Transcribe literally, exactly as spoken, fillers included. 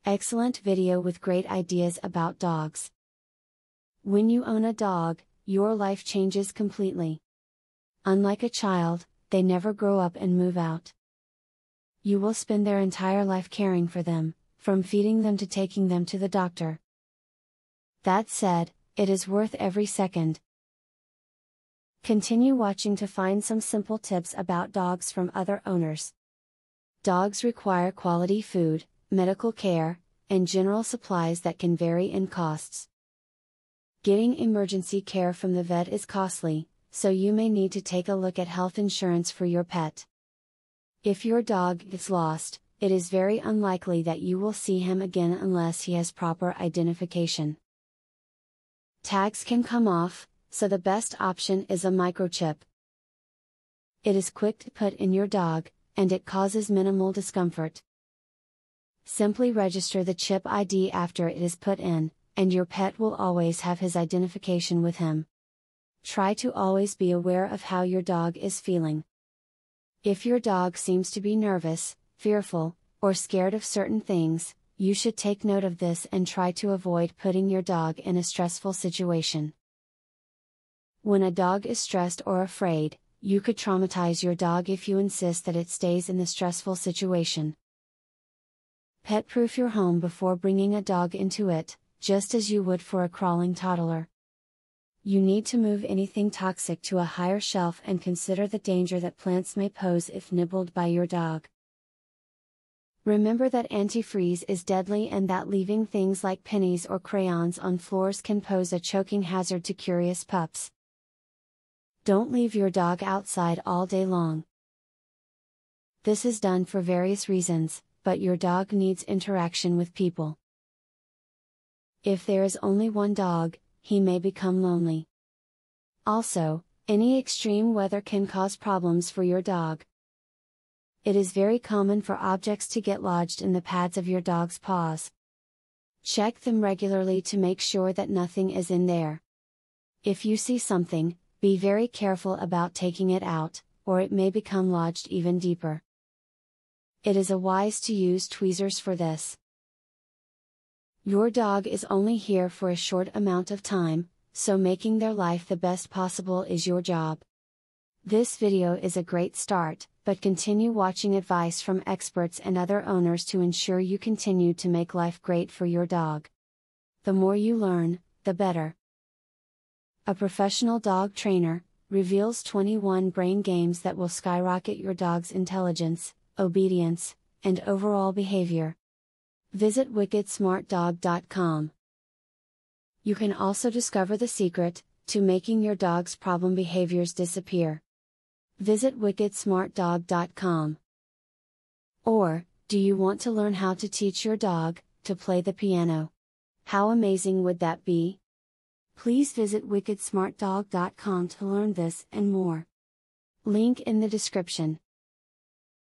Excellent video with great ideas about dogs. When you own a dog, your life changes completely. Unlike a child, they never grow up and move out. You will spend their entire life caring for them, from feeding them to taking them to the doctor. That said, it is worth every second. Continue watching to find some simple tips about dogs from other owners. Dogs require quality food, medical care, and general supplies that can vary in costs. Getting emergency care from the vet is costly, so you may need to take a look at health insurance for your pet. If your dog gets lost, it is very unlikely that you will see him again unless he has proper identification. Tags can come off, so the best option is a microchip. It is quick to put in your dog, and it causes minimal discomfort. Simply register the chip I D after it is put in, and your pet will always have his identification with him. Try to always be aware of how your dog is feeling. If your dog seems to be nervous, fearful, or scared of certain things, you should take note of this and try to avoid putting your dog in a stressful situation. When a dog is stressed or afraid, you could traumatize your dog if you insist that it stays in the stressful situation. Pet-proof your home before bringing a dog into it, just as you would for a crawling toddler. You need to move anything toxic to a higher shelf and consider the danger that plants may pose if nibbled by your dog. Remember that antifreeze is deadly and that leaving things like pennies or crayons on floors can pose a choking hazard to curious pups. Don't leave your dog outside all day long. This is done for various reasons, but your dog needs interaction with people. If there is only one dog, he may become lonely. Also, any extreme weather can cause problems for your dog. It is very common for objects to get lodged in the pads of your dog's paws. Check them regularly to make sure that nothing is in there. If you see something, be very careful about taking it out, or it may become lodged even deeper. It is wise to use tweezers for this. Your dog is only here for a short amount of time, so making their life the best possible is your job. This video is a great start, but continue watching advice from experts and other owners to ensure you continue to make life great for your dog. The more you learn, the better. A professional dog trainer reveals twenty-one brain games that will skyrocket your dog's intelligence, obedience, and overall behavior. Visit wicked smart dog dot com. You can also discover the secret to making your dog's problem behaviors disappear. Visit wicked smart dog dot com. Or, do you want to learn how to teach your dog to play the piano? How amazing would that be? Please visit wicked smart dog dot com to learn this and more. Link in the description.